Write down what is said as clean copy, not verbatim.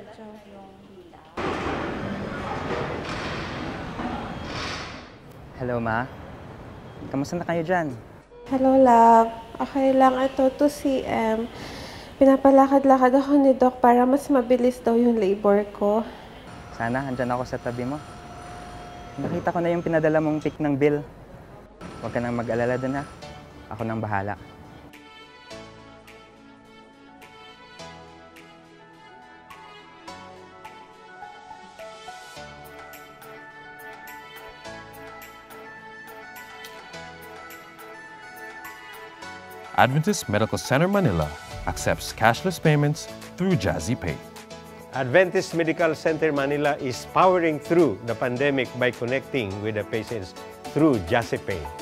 Hello, Ma. Kamusta na kayo dyan? Hello, love. Okay lang ito, 2 cm. Pinapalakad-lakad ako ni Doc para mas mabilis daw yung labor ko. Sana, andyan ako sa tabi mo. Nakita ko na yung pinadala mong pic ng bill. Huwag ka nang mag-alala dun, ha? Ako nang bahala. Adventist Medical Center Manila accepts cashless payments through JazzyPay. Adventist Medical Center Manila is powering through the pandemic by connecting with the patients through JazzyPay.